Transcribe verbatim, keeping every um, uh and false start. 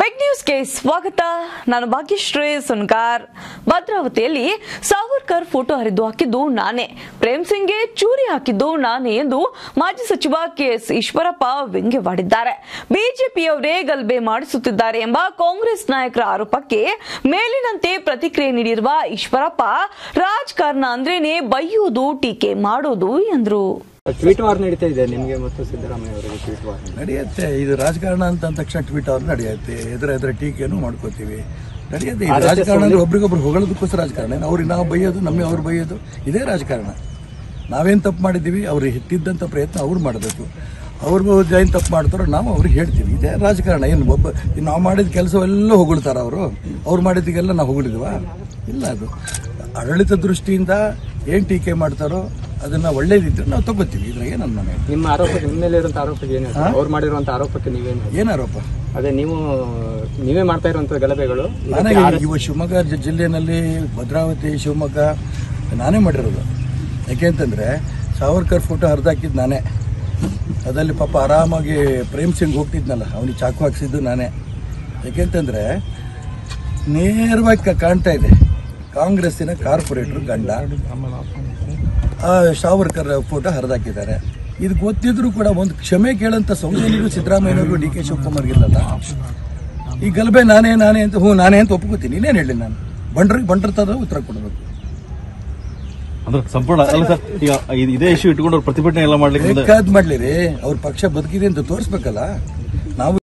Big ನ್ಯೂಸ್ಗೆ ಸ್ವಾಗತ. ನಾನು ಭಾಗ್ಯಶ್ರೀ ಸುನ್ಕಾರ್. ಭದ್ರಾವತಿಯಲ್ಲಿ ಸಾವರ್ಕರ್ ಫೋಟೋ ಹರಿದು ಹಾಕಿದ್ದು ನಾನೇ, ಪ್ರೇಮ್ ಸಿಂಗ್ಗೆ ಚೂರಿ ಹಾಕಿದ್ದು ನಾನೇ ಎಂದು ಮಾಜಿ ಸಚಿವ ಕೆಎಸ್ ಈಶ್ವರಪ್ಪ ವ್ಯಂಗ್ಯವಾಡಿದ್ದಾರೆ. ಬಿಜೆಪಿಯವರೇ ಗಲಭೆ ಮಾಡಿಸುತ್ತಿದ್ದಾರೆ ಎಂಬ ಕಾಂಗ್ರೆಸ್ ನಾಯಕರ ಆರೋಪಕ್ಕೆ ಮೇಲಿನಂತೆ ಪ್ರತಿಕ್ರಿಯೆ ನೀಡಿರುವ ಈಶ್ವರಪ್ಪ, ರಾಜಕಾರಣ ಅಂದ್ರೇನೆ ಬೈಯುವುದು, ಟೀಕೆ ಮಾಡೋದು ಎಂದರು. ಟ್ವೀಟ್ ವಾರ್ ನಡೀತಾ ಇದೆ ನಿಮಗೆ ಮತ್ತು ಸಿದ್ದರಾಮಯ್ಯ ಅವರಿಗೆ. ಟ್ವೀಟ್ ವಾರ್ ನಡೆಯುತ್ತೆ. ಇದು ರಾಜಕಾರಣ ಅಂತ ಅಂದ ತಕ್ಷಣ ಟ್ವೀಟ್ ವಾರ್ ನಡೆಯುತ್ತೆ. ಎದುರ ಎದುರ ಟೀಕೆನೂ ಮಾಡ್ಕೋತೀವಿ, ನಡೆಯುತ್ತೆ. ಇದು ರಾಜಕಾರಣ ಅಂದ್ರೆ ಒಬ್ರಿಗೊಬ್ರು ಹೊಗಳೋದಕ್ಕೋಸ್ಕರ ರಾಜಕಾರಣ. ಅವ್ರಿಗೆ ನಾವು ಬೈಯೋದು, ನಮಗೆ ಅವ್ರು ಬೈಯೋದು, ಇದೇ ರಾಜಕಾರಣ. ನಾವೇನು ತಪ್ಪು ಮಾಡಿದ್ದೀವಿ, ಅವ್ರಿಗೆ ಹಿಟ್ಟಿದ್ದಂಥ ಪ್ರಯತ್ನ ಅವ್ರು ಮಾಡಬೇಕು. ಅವ್ರಿಗೂ ಏನು ತಪ್ಪು ಮಾಡ್ತಾರೋ ನಾವು ಅವ್ರಿಗೆ ಹೇಳ್ತೀವಿ. ಇದೇ ರಾಜಕಾರಣ. ಏನು ಒಬ್ಬ ನಾವು ಮಾಡಿದ ಕೆಲಸವೆಲ್ಲ ಹೊಗಳ್ತಾರ ಅವರು, ಅವ್ರು ಮಾಡಿದ್ದಕ್ಕೆಲ್ಲ ನಾವು ಹೊಗಳಿದ್ವ? ಇಲ್ಲ. ಅದು ಆಡಳಿತ ದೃಷ್ಟಿಯಿಂದ ಏನು ಟೀಕೆ ಮಾಡ್ತಾರೋ ಅದನ್ನ ಒಳ್ಳೇದಿದ್ರೆ ನಾವು ತಗೋತೀವಿ. ಇದ್ರಾಗ ಏನು ನನ್ನ ನಿಮ್ಮ ಆರೋಪ, ನಿಮ್ಮ ಮೇಲೆ ಇರುವಂತ ಆರೋಪಕ್ಕೆ ಏನು, ಅವ್ರು ಮಾಡಿರುವಂತ ಆರೋಪಕ್ಕೆ ನೀವೇನು ಏನು ಆರೋಪ? ಅದೇ ನೀವು ನೀವೇ ಮಾಡ್ತಾ ಇರುವಂತ ಗಲಭೆಗಳು. ನನಗೆ ಇವ ಶಿವಮೊಗ್ಗ ಜಿಲ್ಲೆಯಲ್ಲಿ ಭದ್ರಾವತಿ, ಶಿವಮೊಗ್ಗ ನಾನೇ ಮಾಡಿರೋದು. ಯಾಕೆಂತಂದ್ರೆ ಸಾವರ್ಕರ್ ಫೋಟೋ ಹರಿದಾಕಿದ್ದು ನಾನೇ. ಅದಲ್ಲಿ ಪಾಪ ಆರಾಮಾಗಿ ಪ್ರೇಮ್ ಸಿಂಗ್ ಹೋಗ್ತಿದ್ನಲ್ಲ, ಅವನಿಗೆ ಚಾಕು ಹಾಕ್ಸಿದ್ದು ನಾನೇ. ಯಾಕೆಂತಂದ್ರೆ ನೇರವಾಗಿ ಕಾಣ್ತಾ ಇದೆ, ಕಾಂಗ್ರೆಸ್ಸಿನ ಕಾರ್ಪೊರೇಟರ್ ಗಂಡ ಆ ಸಾವರ್ಕರ್ ಫೋಟೋ ಹರಿದಾಕಿದ್ದಾರೆ. ಇದು ಗೊತ್ತಿದ್ರು ಕೂಡ ಒಂದು ಕ್ಷಮೆ ಕೇಳಂತ ಸೌಜನ್ಯರು ಸಿದ್ದರಾಮಯ್ಯನವರು, ಡಿ ಕೆ ಶಿವಕುಮಾರ್ಗಿಲ್ಲಲ್ಲ. ಈ ಗಲಭೆ ನಾನೇ ನಾನೇ ಅಂತ ಹ್ಞೂ ನಾನೇ ಅಂತ ಒಪ್ಕೋತೀನಿ. ಇನ್ನೇನು ಹೇಳಿ, ನಾನು ಬಂಡ್ರಿಗೆ ಬಂಡ್ರತಾದ ಉತ್ತರ ಕೊಡಬೇಕು. ಅಂದ್ರೆ ಸಂಪೂರ್ಣ ಅಲ್ಲ ಸರ್, ಈಗ ಇದೇ ಇಶ್ಯೂ ಇಟ್ಕೊಂಡು ಪ್ರತಿಭಟನೆ ಎಲ್ಲ ಮಾಡ್ಲಿಕ್ಕೆ ಬೇಕಾದ್ ಮಾಡ್ಲಿರಿ. ಅವ್ರ ಪಕ್ಷ ಬದುಕಿದೆ ಅಂತ ತೋರಿಸ್ಬೇಕಲ್ಲ. ನಾವು